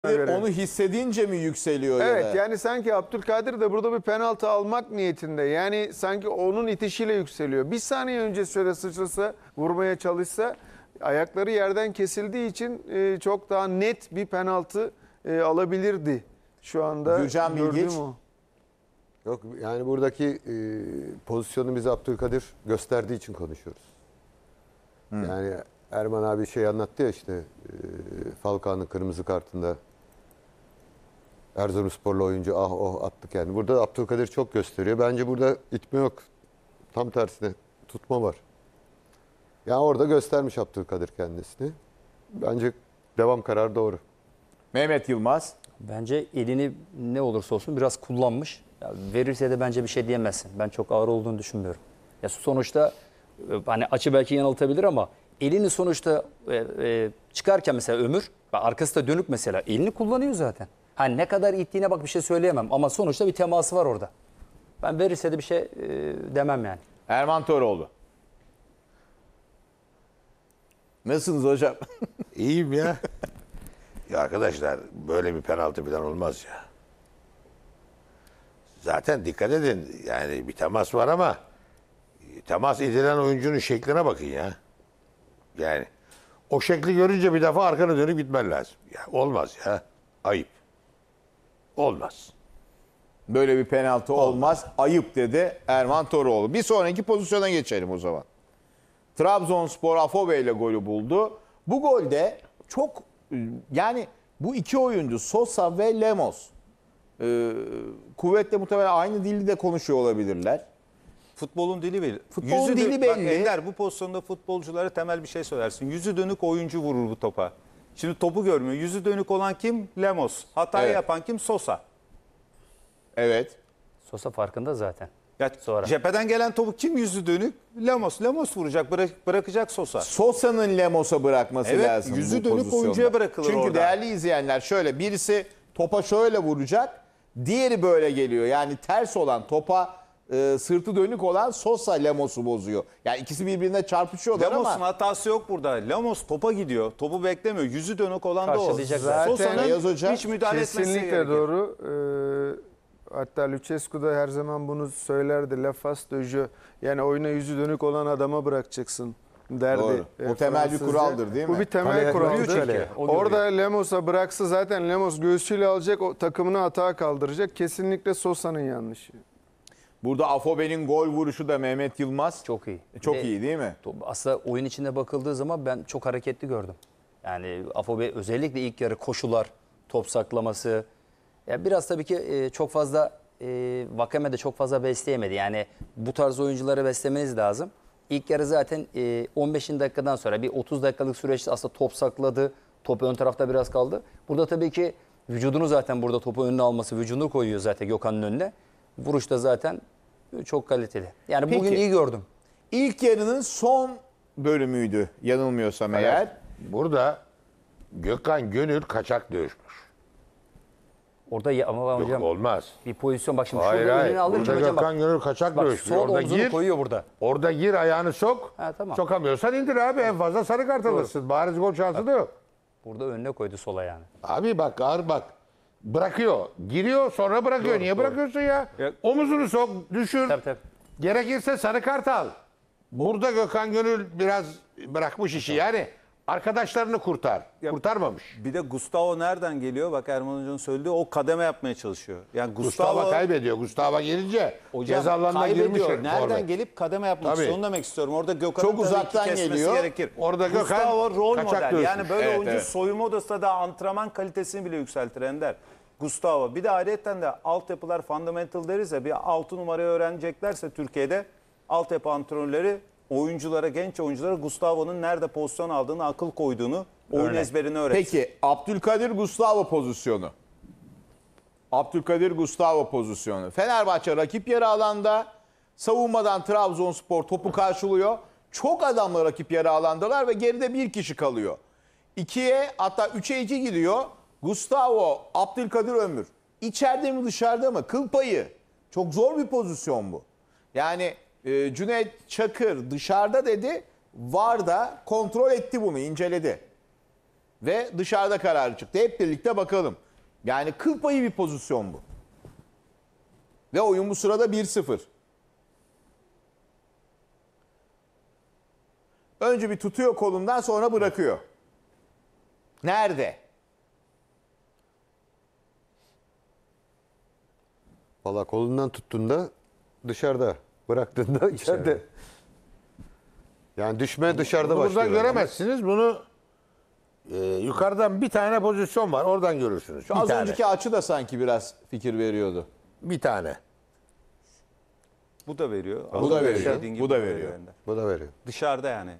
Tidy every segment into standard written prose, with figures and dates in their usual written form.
Onu hissedince mi yükseliyor Evet, ya da? yani sanki Abdülkadir de burada bir penaltı almak niyetinde. Yani sanki onun itişiyle yükseliyor. Bir saniye önce şöyle sıçrasa, vurmaya çalışsa, ayakları yerden kesildiği için çok daha net bir penaltı alabilirdi. Şu anda Gürcan gördüğüm Bilgiç. o. Yok, yani buradaki pozisyonu bize Abdülkadir gösterdiği için konuşuyoruz. Yani Erman abi şey anlattı ya işte Falcao'nun kırmızı kartında Erzurumsporlu oyuncu ah oh attık yani. Burada Abdülkadir çok gösteriyor. Bence burada itme yok. Tam tersine tutma var. Yani orada göstermiş Abdülkadir kendisini. Bence devam kararı doğru. Mehmet Yılmaz. Bence elini ne olursa olsun biraz kullanmış. Ya verirse de bence bir şey diyemezsin. Ben çok ağır olduğunu düşünmüyorum. Ya sonuçta hani açı belki yanıltabilir ama elini sonuçta çıkarken mesela Ömür, arkası da dönük mesela elini kullanıyor zaten. Hani ne kadar ittiğine bak bir şey söyleyemem ama sonuçta bir teması var orada. Ben verirse de bir şey demem yani. Erman Toroğlu. Nasılsınız hocam? İyiyim ya. Ya arkadaşlar böyle bir penaltı falan olmaz ya. Zaten dikkat edin yani bir temas var ama temas edilen oyuncunun şekline bakın ya. Yani o şekli görünce bir defa arkana dönüp gitmen lazım. Ya olmaz ya. Ayıp. Olmaz. Böyle bir penaltı olmaz. Ayıp dedi Erman Toroğlu. Bir sonraki pozisyona geçelim o zaman. Trabzonspor Afobe ile golü buldu. Bu golde çok yani bu iki oyuncu Sosa ve Lemos kuvvetle muhtemelen aynı dilde de konuşuyor olabilirler. Futbolun dili belli. Futbolun dili belli. Bak Ender, bu pozisyonda futbolculara temel bir şey söylersin. Yüzü dönük oyuncu vurur bu topa. Şimdi topu görmüyor. Yüzü dönük olan kim? Lemos. Hatayı Evet. yapan kim? Sosa. Evet. Sosa farkında zaten. Ya Sonra. cepheden gelen topu kim yüzü dönük? Lemos. Lemos vuracak, bırakacak Sosa. Sosa'nın Lemos'a bırakması Evet, lazım yüzü bu dönük pozisyonda. oyuncuya bırakılır Çünkü orada. değerli izleyenler şöyle birisi topa şöyle vuracak, diğeri böyle geliyor. Yani ters olan topa sırtı dönük olan Sosa Lemos'u bozuyor. Yani ikisi birbirine çarpışıyorlar Lemos'un ama hatası yok burada. Lemos topa gidiyor. Topu beklemiyor. Yüzü dönük olan da o. Karşılayacak zaten. Beyaz Hoca Sosa'nın hiç müdahale etmesi Kesinlikle gerekir. doğru. Hatta Lucescu da her zaman bunu söylerdi. La face de jeu. Yani oyuna yüzü dönük olan adama bırakacaksın derdi. Doğru. O temel bir Fransızca. kuraldır değil mi? Bu bir temel Kaleye kuraldır. vuruyor çünkü. Orada Lemos'a bıraksa zaten Lemos göğsüyle alacak, o takımını hata kaldıracak. Kesinlikle Sosa'nın yanlışı. burada Afobe'nin gol vuruşu da Mehmet Yılmaz Çok iyi. çok Bir de iyi değil mi? aslında oyun içinde bakıldığı zaman ben çok hareketli gördüm. Yani Afobe özellikle ilk yarı koşular, top saklaması. Ya biraz tabii ki çok fazla Vakame de çok fazla besleyemedi. Yani bu tarz oyuncuları beslemeniz lazım. İlk yarı zaten 15. dakikadan sonra bir 30 dakikalık süreçte aslında top sakladı. Top ön tarafta biraz kaldı. Burada tabii ki vücudunu zaten burada topu önüne alması, vücudunu koyuyor zaten Gökhan'ın önüne. Vuruş da zaten çok kaliteli. Yani Peki. bugün iyi gördüm. İlk yarının son bölümüydü yanılmıyorsam eğer. Burada Gökhan Gönül kaçak dövüşmüş. Orada ama Yok, hocam olmaz. bir pozisyon bak şimdi Hayır şurada hayır. önüne alırken Burada hocam bak. Gökhan Gönül kaçak Bak dövüşmüş. sol Orada omzunu gir. koyuyor burada. Orada gir ayağını sok. Ha, tamam. Sokamıyorsan indir abi. En fazla sarı kart alırsın. Bariz gol şansı da yok. Burada önüne koydu sola yani. Abi bak ağır bak. Bırakıyor. Giriyor sonra bırakıyor. Niye bırakıyorsun ya? Ya- Omuzunu sok, düşür. Tabii tabii. Gerekirse sarı kart al. Burada Gökhan Gönül biraz bırakmış işi. Yani arkadaşlarını kurtar. Kurtarmamış. Bir de Gustavo nereden geliyor? Bak Erman Hoca'nın söylediği o kademe yapmaya çalışıyor. Yani Gustavo kaybediyor. Gustavo gelince ceza alanına girmiş. kaybediyor. Nereden forvet. gelip kademe yapmak Tabii. istiyor? Onu demek istiyorum. Orada Gökhan'ın Çok tabii ki uzaktan kesmesi geliyor. gerekir. Orada Gökhan Gustavo rol kaçak model. dövüşmüş. Yani böyle Evet, oyuncu evet. soyunma odasında da antrenman kalitesini bile yükseltir Ender. Gustavo. Bir de ayrıyeten de altyapılar fundamental deriz ya, bir 6 numarayı öğreneceklerse Türkiye'de altyapı antrenörleri oyunculara, genç oyunculara Gustavo'nun nerede pozisyon aldığını, akıl koyduğunu, oyun ezberini öğretsin. Peki Abdülkadir Gustavo pozisyonu. Abdülkadir Gustavo pozisyonu. Fenerbahçe rakip yarı alanda. Savunmadan Trabzonspor topu karşılıyor. Çok adamla rakip yarı alandalar ve geride bir kişi kalıyor. 2'ye hatta 3'e 2 gidiyor. Gustavo, Abdülkadir Ömür. İçeride mi dışarıda mı? Kıl payı. Çok zor bir pozisyon bu. Yani Cüneyt Çakır dışarıda dedi. VAR da kontrol etti bunu, inceledi. ve dışarıda kararı çıktı. Hep birlikte bakalım. Yani kıl payı bir pozisyon bu. Ve oyun bu sırada 1-0. Önce bir tutuyor kolundan, sonra bırakıyor. Nerede? Valla kolundan tuttuğunda dışarıda, bıraktığında içeride. Yani düşme dışarıda Bunu başlıyor. buradan göremezsiniz. Bunu yukarıdan bir tane pozisyon var. Oradan görürsünüz. Şu Bir az tane. önceki açı da sanki biraz fikir veriyordu. Bir tane. Bu da veriyor. Bu Az da önce veriyor. dediğin gibi Bu da veriyor. Ender. Bu da veriyor. Dışarıda yani.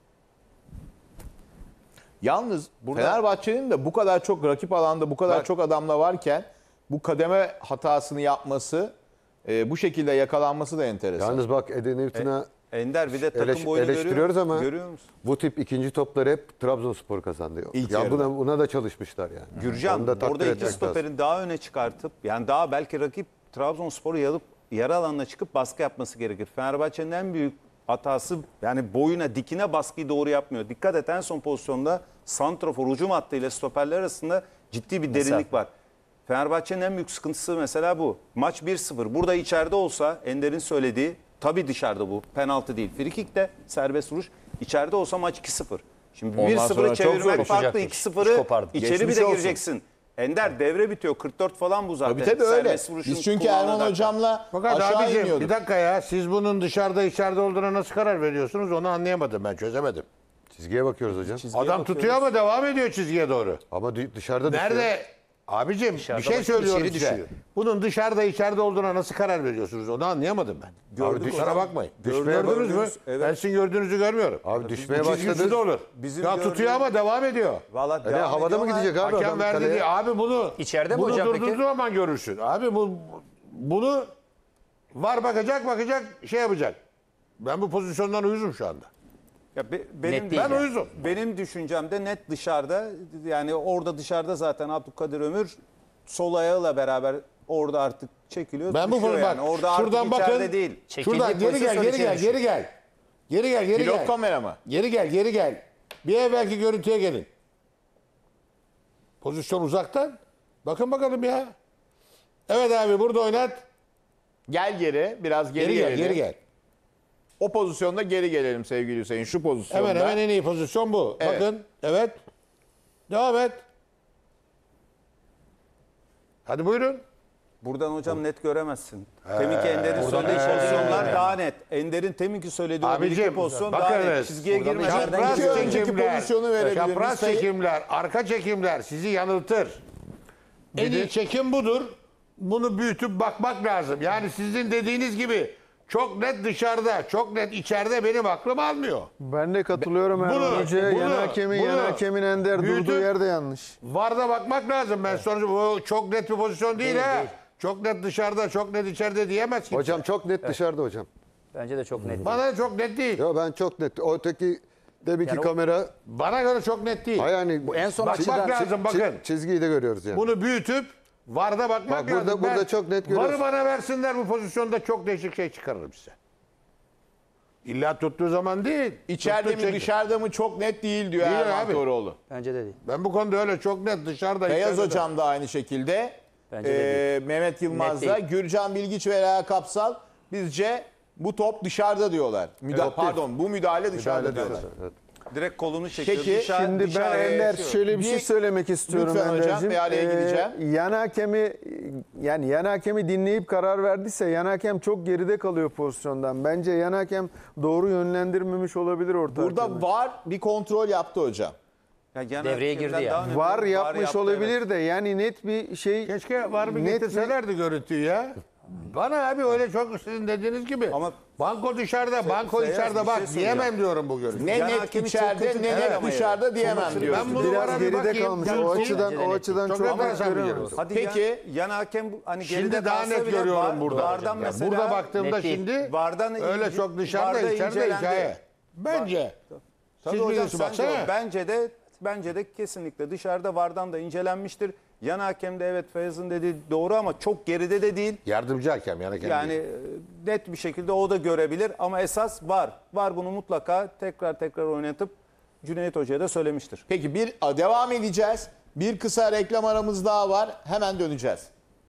Yalnız Fenerbahçe'nin de bu kadar çok rakip alanda bu kadar çok adamla varken bu kademe hatasını yapması, bu şekilde yakalanması da enteresan. Yalnız bak Eden Newton'a Ender bir de takım boyunu eleştiriyoruz ama görüyor musun? bu tip ikinci topları hep Trabzonspor kazandı. İlk Ya yarıda. buna da çalışmışlar yani. Gürcan Onu da takdir orada iki etmek stoperin lazım. daha öne çıkartıp yani daha belki rakip Trabzonspor'u yalıp yarı alanına çıkıp baskı yapması gerekir. Fenerbahçe'nin en büyük hatası yani boyuna dikine baskıyı doğru yapmıyor. Dikkat et en son pozisyonda santrafor hücum hattıyla stoperler arasında ciddi bir derinlik var. Fenerbahçe'nin en büyük sıkıntısı mesela bu. Maç 1-0. Burada içeride olsa Ender'in söylediği tabii dışarıda bu. Penaltı değil. Frikik de serbest vuruş. İçeride olsa maç 2-0. Şimdi Ondan sonra 1-0'ı çok çevirmek farklı. koşacakmış. 2-0'ı Kopardı. içeri Geçmiş bir de olsun. gireceksin. Ender devre bitiyor. 44 falan bu zaten. Tabii öyle. Serbest vuruşun Biz çünkü kullandığı Erman dakika. hocamla Fakat aşağı abicim iniyorduk. bir dakika ya. Siz bunun dışarıda içeride olduğuna nasıl karar veriyorsunuz? Onu anlayamadım ben. Çözemedim. Çizgiye bakıyoruz hocam. Adam tutuyor ama devam ediyor çizgiye doğru. Ama dışarıda düşüyor. Nerede? Abicim Dışarıda bir şey bak, söylüyorum içeri size. düşüyor. Bunun dışarıda içeride olduğuna nasıl karar veriyorsunuz? Onu anlayamadım ben. Gördük Kusura hocam. bakmayın. Gördük, Gördünüz mü? gördünüz. Evet. Ben sizin gördüğünüzü görmüyorum. Abi düşmeye Bu çizgisi başladı. de olur. Bizim Ya tutuyor ama devam ediyor. Valla Ne, havada mı gidecek abi? Hakem adam verdi kaleye? diye. Abi bunu İçeride mi bunu hocam durdurduğu peki? zaman görürsün. Abi bunu var bakacak şey yapacak. Ben bu pozisyondan uyuzum şu anda. Ya benim Net değil Ben yani. uyuzum. benim düşüncemde net dışarıda yani orada dışarıda zaten Abdülkadir Ömür sol ayağıyla beraber orada artık çekiliyor. Ben bu düşüyor bak Orada şuradan artık içeride bakın. değil. Çekildiği Şuradan geri gel, pozisyon geri içeri gel, düşüyor. geri gel. Geri gel, geri Pilot gel. kamera mı? Geri gel, geri gel. Bir evvelki görüntüye gelin. Pozisyon uzaktan. Bakın bakalım ya. Evet abi burada oynat. Gel geri, biraz geri, Geri gel, gelelim. geri gel. O pozisyonda geri gelelim sevgili Hüseyin. Şu pozisyonda. Hemen hemen en iyi pozisyon bu. Evet. Bakın. Evet. Devam et. Hadi buyurun. Buradan hocam net göremezsin. Teminki Ender'in söylediği pozisyonlar daha net. Ender'in teminki söylediği o bir iki Abicim pozisyon daha net. bakınız. Çizgiye girmeden Çapraz gidiyor. Önceki çekimler, pozisyonu verebilir çapraz miyiz? çekimler, arka çekimler sizi yanıltır. En iyi çekim budur. Bunu büyütüp bakmak lazım. Yani sizin dediğiniz gibi çok net dışarıda, çok net içeride benim aklım almıyor. Ben de katılıyorum Bunu- Erman Hoca'ya. bunu- Yan hakemin Ender büyütüp- durduğu yerde yanlış. VAR'da bakmak lazım. Ben sonuçta bu çok net bir pozisyon değil, ha. Çok net dışarıda, çok net içeride diyemez ki. Hocam çok net dışarıda hocam. Bence de çok net. Bana çok net değil. Yo ben çok net. O öteki deminki Yani o- kamera Bana göre çok net değil. ha yani Bu en son Bakmak açıdan lazım bakın. çizgiyi de görüyoruz yani. Bunu büyütüp VAR'da bakmak Bak burada- lazım. burada Ben çok net VAR'ı görüyorsun. bana versinler bu pozisyonda çok değişik şey çıkarırım size. İlla tuttuğu zaman değil. İçeride tuttuğu mi çekim. dışarıda mı çok net değil diyor Değil Erman abi. Toroğlu. bence de değil. Ben bu konuda öyle çok net dışarıda. Beyaz içeride de- hocam da aynı şekilde. Bence de Mehmet Yılmaz Net da, değil. Gürcan Bilgiç ve Reha Kapsal bizce bu top dışarıda diyorlar. Pardon bu müdahale dışarıda diyorlar. Evet. direkt kolunu çekiyor. Peki, Şimdi ben dışarıya Ender geçiyor. şöyle bir şey Bir- söylemek istiyorum Lütfen hocam, Ender'cim. bir araya gireceğim. Yan hakemi dinleyip karar verdiyse yan hakem çok geride kalıyor pozisyondan. Bence yan hakem doğru yönlendirmemiş olabilir orta Burada hakemi. VAR bir kontrol yaptı hocam. Ya genel Devreye hakemden girdi daha yani. önemli VAR bir yapmış yaptı, olabilir evet. de yani net bir şey. Keşke var bir net getirselerdi görüntüyü ya. Bana abi öyle çok sizin dediğiniz gibi. Ama- banko dışarıda, banko Feyyaz, içeride bir bak şey söyleyeceğim. diyemem diyorum bu görüntü. Ne Yan net hakemi çok içeride kötü ne değil net ama dışarıda yani. diyemem Sonuçta diyor. Ben bunu Biraz VAR'a bir geride bakayım, kalmış. görüntüyü- O açıdan Bence de net çok Çok çok enteresan bir görüyoruz. görüntü. Hadi Peki. yan hakem hani geride Şimdi daha kalsa net bile görüyorum burada. VAR'dan Ya mesela burada baktığımda net değil. şimdi VAR'dan öyle çok dışarıda VAR'da içeride incelendi. hikaye. Bence. Tabii Siz hocam biliyorsunuz sence baksana. o. Bence de kesinlikle dışarıda VAR'dan da incelenmiştir. Yan hakem de evet Feyyaz'ın dediği doğru ama çok geride de değil. Yardımcı hakem yani. Yani net bir şekilde o da görebilir ama esas VAR. VAR bunu mutlaka tekrar oynatıp Cüneyt Hoca'ya da söylemiştir. Peki devam edeceğiz. Bir kısa reklam aramız daha var. Hemen döneceğiz.